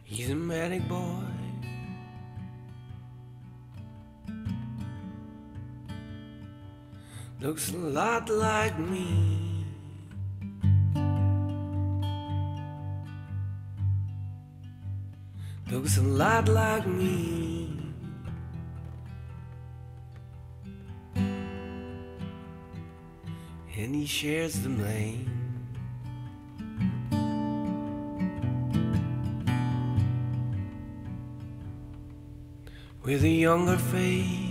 He's a manic boy. Looks a lot like me. Looks a lot like me. And he shares the blame with a younger faith.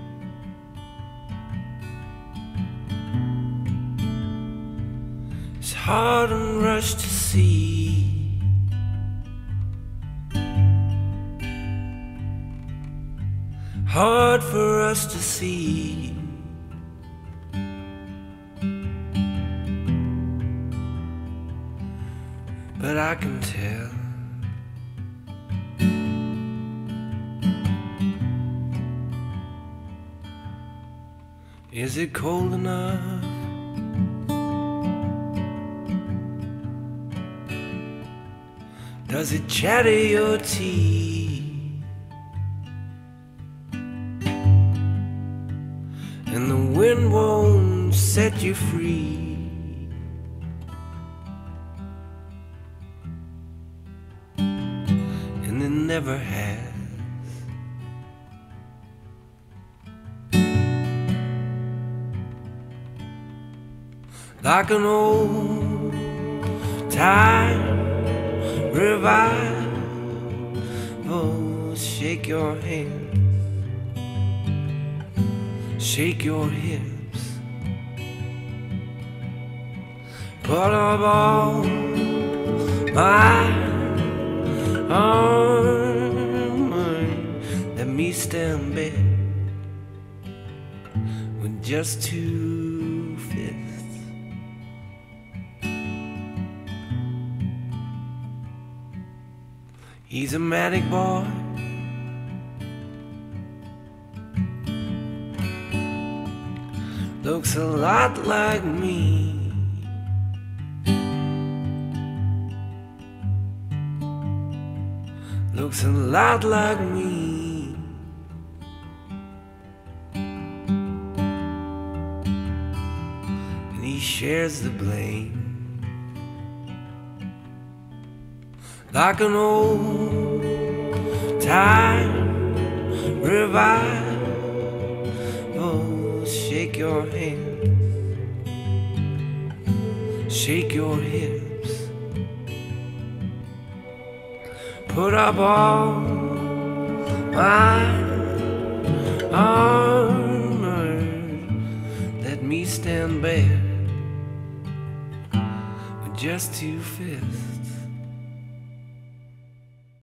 It's hard and rushed to see hard for us to see. But I can tell is it cold enough? Does it chatter your teeth? And the wind won't set you free. And it never has. Like an old time revival, shake your hands, shake your hips, put up all my armor, let me stand bare with just 2 fists. He's a manic boy. Looks a lot like me. Looks a lot like me. And he shares the blame. Like an old time revival, shake your hands, shake your hips, put up all my armor, let me stand bare with just 2 fists.